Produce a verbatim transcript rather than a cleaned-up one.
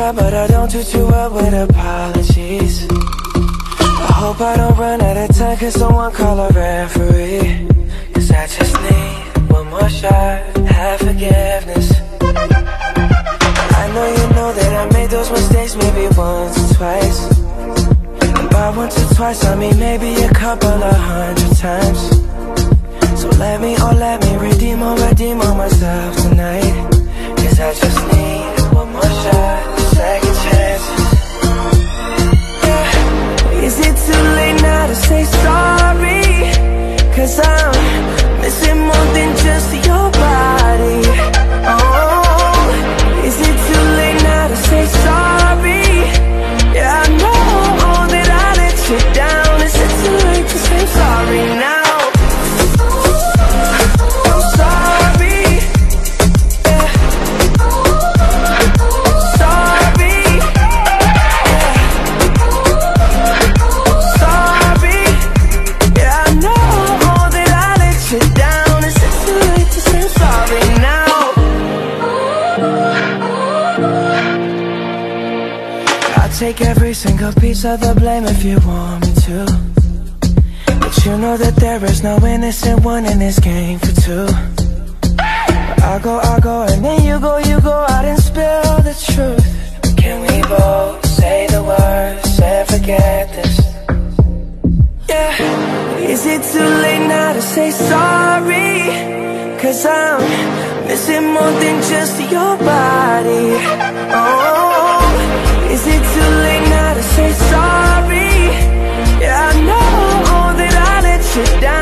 try, but I don't do too well with apologies. I hope I don't run out of time, cause someone call a referee. Cause I just need one more shot, have forgiveness. I know you know that I made those mistakes maybe once or twice. And by once or twice I mean maybe a couple of hundred times. So let me, oh let me redeem or redeem on myself tonight. Cause I just need one more shot, second chances. Yeah. Is it too late now to say sorry? Cause I'm missing more than just your body. Oh, is it too late now to say sorry? Yeah, I know that I let you down. Is it too late to say sorry now? Take every single piece of the blame if you want me to. But you know that there is no innocent one in this game for two. I go, I go, and then you go, you go out and spill the truth. Can we both say the words and forget this? Yeah. Is it too late now to say sorry? Cause I'm missing more than just your body. Oh, is it too late now to say sorry? Yeah, I know that I let you down.